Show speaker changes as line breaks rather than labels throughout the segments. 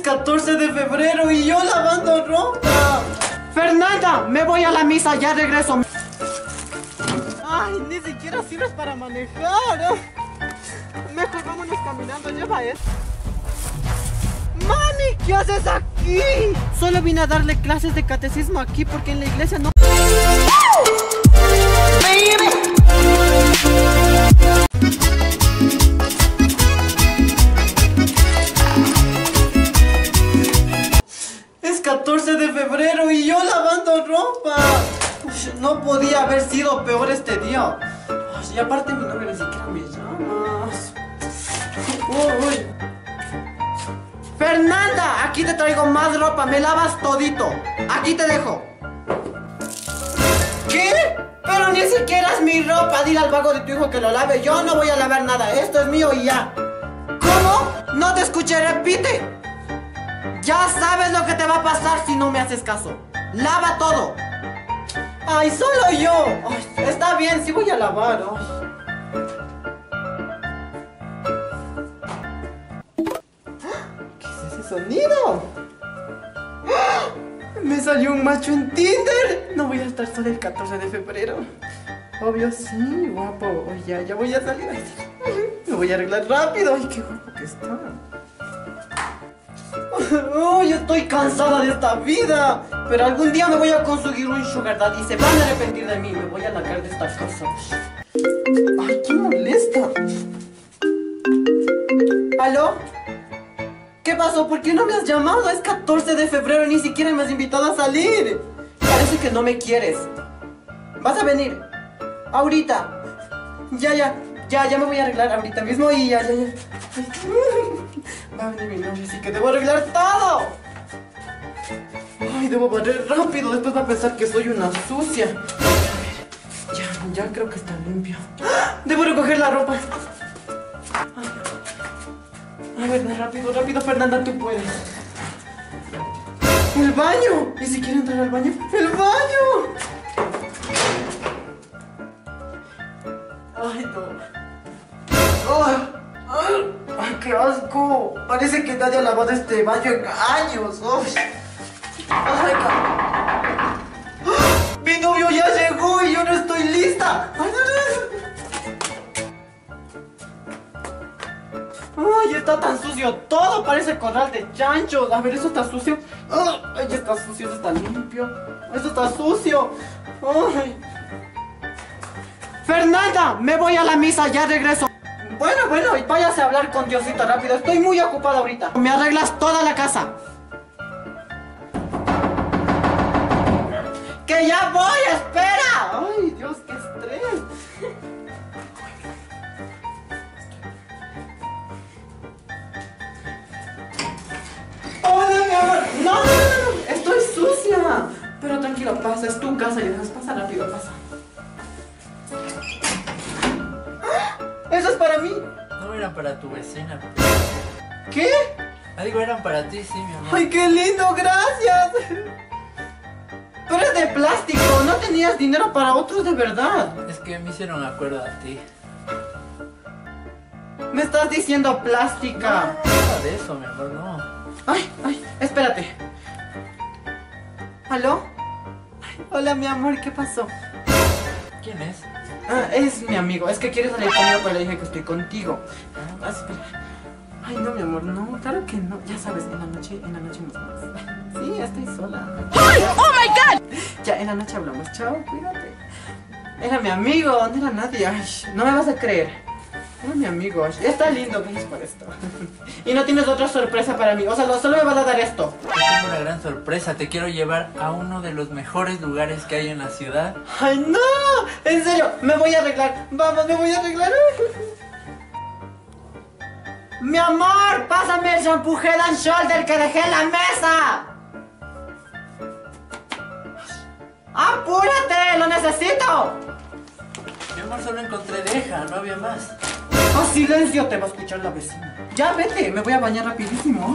14 de febrero y yo lavando ropa. Fernanda, me voy a la misa, ya regreso. Ay, ni siquiera sirves para manejar. Mejor vámonos caminando, lleva esto. ¡Mami! ¿Qué haces aquí? Solo vine a darle clases de catecismo aquí porque en la iglesia no... Es 14 de febrero y yo lavando ropa. No podía haber sido peor este día. Y aparte mi novio ni siquiera me llama. Uy. Fernanda, aquí te traigo más ropa, me lavas todito. Aquí te dejo. ¿Qué? Pero ni siquiera es mi ropa. Dile al vago de tu hijo que lo lave. Yo no voy a lavar nada, esto es mío y ya. ¿Cómo? No te escuché, repite. Ya sabes lo que te va a pasar si no me haces caso. Lava todo. Ay, solo yo. Ay, está bien, sí voy a lavar. Ay. ¿Qué es ese sonido? Me salió un macho en Tinder. No voy a estar sola el 14 de febrero. Obvio, sí, guapo. Oye, ya voy a salir. Me voy a arreglar rápido. Ay, qué guapo que está. Oh, yo estoy cansada de esta vida. Pero algún día me voy a conseguir un sugar daddy y se van a arrepentir de mí. Me voy a largar de esta casa. Ay, qué molesta. ¿Aló? ¿Qué pasó? ¿Por qué no me has llamado? Es 14 de febrero y ni siquiera me has invitado a salir. Parece que no me quieres. ¿Vas a venir? Ahorita. Ya me voy a arreglar ahorita mismo y ya. Ay. Va a venir mi novio, así que debo arreglar todo. Ay, debo barrer rápido, después va a pensar que soy una sucia. A ver, ya creo que está limpio. Debo recoger la ropa. A ver, rápido, Fernanda, tú puedes. ¡El baño! ¿Y si quiere entrar al baño? ¡El baño! Ay, no. ¡Ay, qué asco! Parece que nadie ha lavado este baño en años. ¡Ay, mi novio ya llegó y yo no estoy lista! ¡Ay, está tan sucio! Todo parece corral de chanchos. A ver, eso está sucio. ¡Ay, está sucio! Eso está limpio. ¡Eso está sucio! ¡Ay! Fernanda, me voy a la misa, ya regreso. Bueno, y váyase a hablar con Diosito rápido. Estoy muy ocupada ahorita. Me arreglas toda la casa. ¡Que ya voy! ¡Espera! ¡Ay, Dios, qué estrés! ¡Hola, mi amor! ¡No! ¡Estoy sucia! Pero tranquilo, pasa, es tu casa. Pasa rápido, pasa. ¡Eso es para mí!
No, eran para tu vecina.
¿Qué?
Digo, eran para ti, sí, mi amor.
¡Ay, qué lindo! ¡Gracias! Pero es de plástico, no tenías dinero para otros de verdad.
Es que me hicieron acuerdo a ti.
Me estás diciendo plástica.
No, nada de eso, mi amor, no.
Ay, espérate. ¿Aló? Ay, hola, mi amor, ¿qué pasó?
¿Quién es?
Es mi amigo, es que quiere salir conmigo, pero le dije que estoy contigo. Espera. Ay, no, mi amor, no, claro que no. Ya sabes, en la noche nos vemos. Sí, estoy sola.
¡Ay! ¡Oh my God!
Ya, en la noche hablamos. Chao, cuídate. Era mi amigo, no era nadie. Ay, no me vas a creer. Era mi amigo. Está lindo, gracias por esto. Y no tienes otra sorpresa para mí. O sea, solo me vas a dar esto.
Te tengo una gran sorpresa. Te quiero llevar a uno de los mejores lugares que hay en la ciudad.
¡Ay, no! En serio, me voy a arreglar. Vamos, me voy a arreglar. Mi amor, pásame el shampoo Head and Shoulder que dejé en la mesa. ¡Apúrate! ¡Lo necesito!
Mi amor, solo encontré deja, no había más.
¡Oh, silencio! Te va a escuchar la vecina. Ya, vete, me voy a bañar rapidísimo.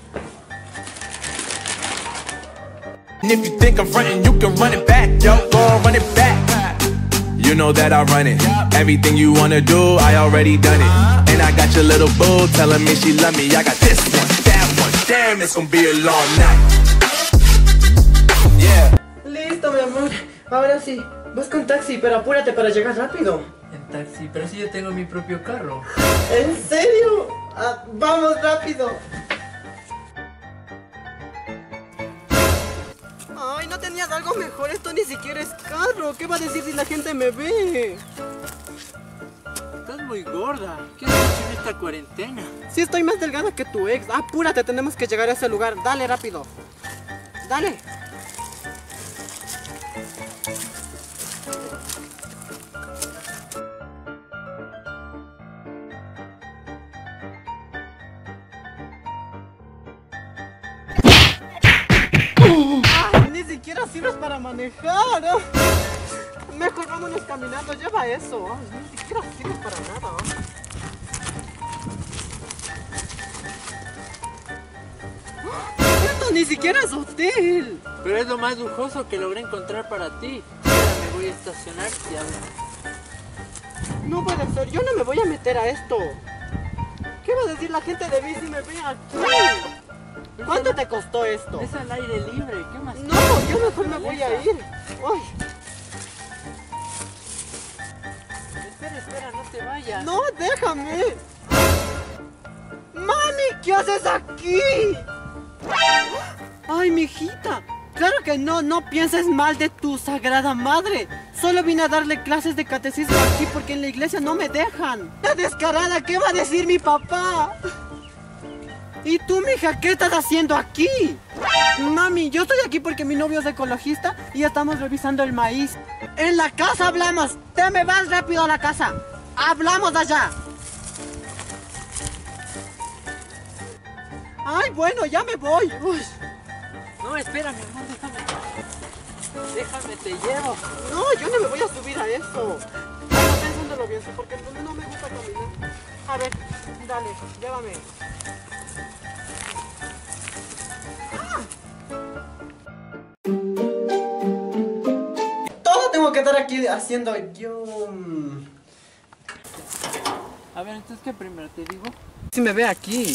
And if you think I'm frontin', you can run it back, yo, go on, run it back. You know that I run it. Everything you wanna do, I already done it. And I got your little boo telling me she love me. I got this one, that one. damn, it's gonna be a long night. Yeah.
Listo, mi amor. Ahora sí, busca un taxi, pero apúrate para llegar rápido.
En taxi, pero si yo tengo mi propio carro.
¿En serio? Ah, vamos rápido. Ay, no tenías algo mejor. Esto ni siquiera es carro. ¿Qué va a decir si la gente me ve?
Estás muy gorda. ¿Qué has hecho en esta cuarentena?
Sí, estoy más delgada que tu ex. Apúrate, tenemos que llegar a ese lugar. Dale, rápido. Dale. Ay, ni siquiera sirves para manejar. Mejor vámonos caminando, lleva eso. Ay, ni siquiera sirves para nada. Esto ni siquiera es hotel.
Pero es lo más lujoso que logré encontrar para ti. Ahora me voy a estacionar y hablar.
No puede ser, yo no me voy a meter a esto. ¿Qué va a decir la gente de mí si me ve aquí? ¿Cuánto te costó esto?
Es al aire libre, ¿qué más?
No, yo mejor me voy a ir. Ay,
Espera, no te vayas.
no, déjame. Mami, ¿qué haces aquí? Ay, mijita. Claro que no pienses mal de tu sagrada madre. Solo vine a darle clases de catecismo aquí porque en la iglesia no me dejan. ¡La descarada! ¿Qué va a decir mi papá? ¿Y tú, mija, qué estás haciendo aquí? Mami, yo estoy aquí porque mi novio es ecologista y estamos revisando el maíz. En la casa hablamos. Te me vas rápido a la casa. Hablamos allá. Ay, bueno, ya me voy. Uy.
No, espera, mi amor, déjame, te llevo.
No, yo no me voy a subir a eso. Estaba pensándolo bien, porque no me gusta caminar. A ver, dale, llévame. Todo tengo que estar aquí haciendo yo.
A ver, entonces, ¿qué primero te digo?
Si me ve aquí.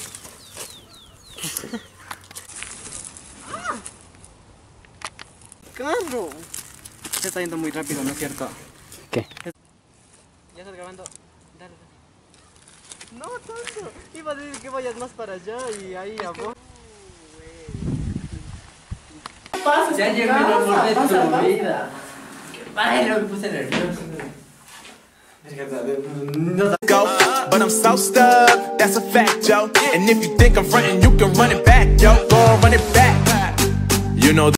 ¡Carro! Se está yendo muy rápido, ¿no es cierto?
¿Qué?
Ya estás grabando. Dale. No tanto. Iba a decir que vayas más para allá y ahí abajo.
Ya llegó el amor de tu vida. Ay, no me puse nervioso.
Go, but I'm so stuck, that's a fact, yo. And if you think I'm frontin', you can run it back, yo. Go on, run it back. You know